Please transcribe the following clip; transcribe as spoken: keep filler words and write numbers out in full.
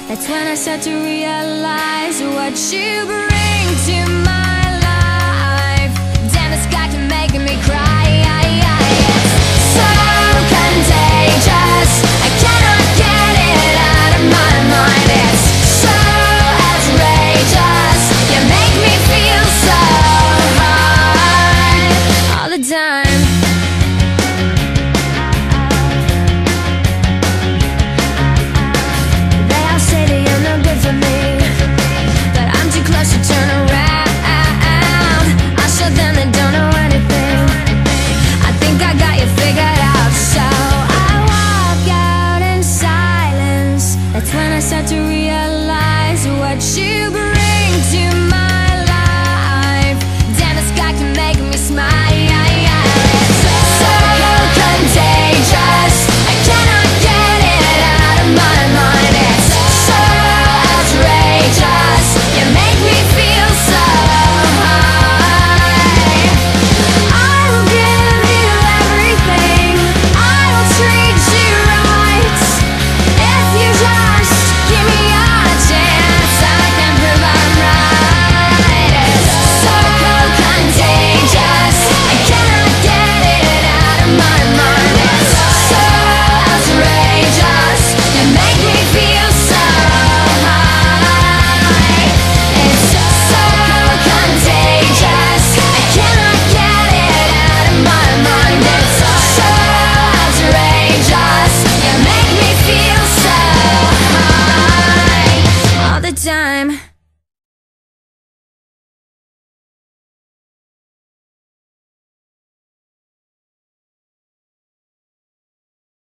That's when I start to realize what you bring to my life. Damn, this guy can make me cry. It's so contagious, I cannot get it out of my mind. It's so outrageous, you make me feel so high all the time. Start to realize what you bring to me.